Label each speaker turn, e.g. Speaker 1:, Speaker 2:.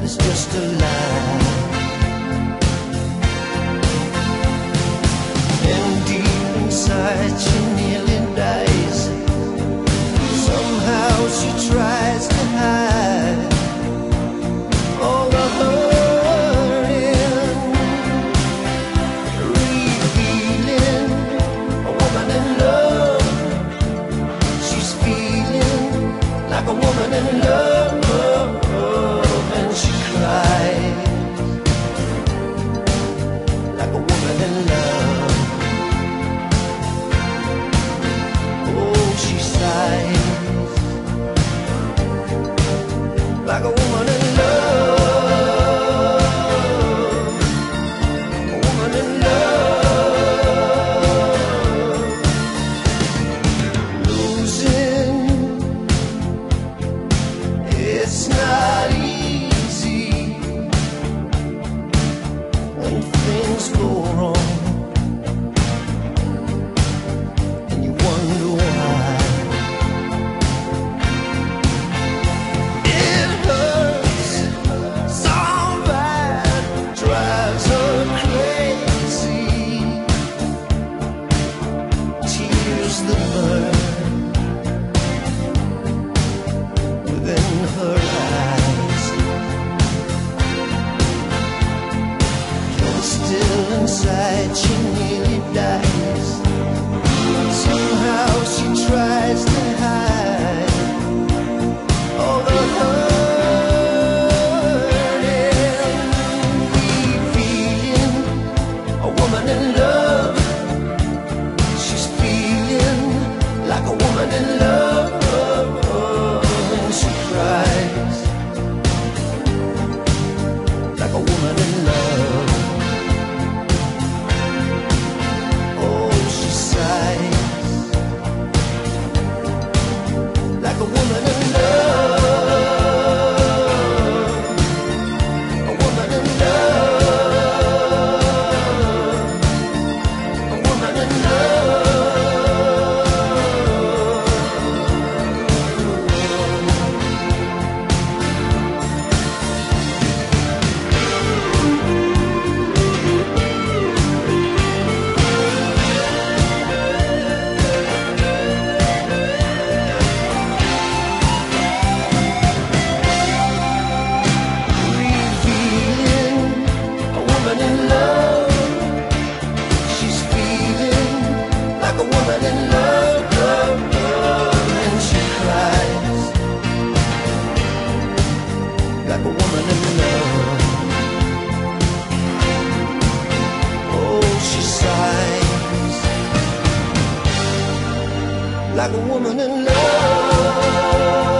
Speaker 1: is just a lie. And deep inside she nearly dies. Somehow she tries to hide all the hurting, revealing a woman in love. She's feeling like a woman in love, and she cries like a woman in love. Oh, she sighs like a woman in love, a woman in love. Losing, it's not easy when things go wrong, and you wonder why. It hurts so bad, drives her crazy. Tears that burn within her eyes, and still inside she nearly dies. Somehow she tries to hide all the hurting, revealing a woman in love. She's feeling like a woman in love, and she cries like a woman in love. Oh, she sighs like a woman in love, a woman in love, a woman in revealing a woman in love. She's feeling like a woman in love, and she cries like a woman in love. Oh, she sighs like a woman in love.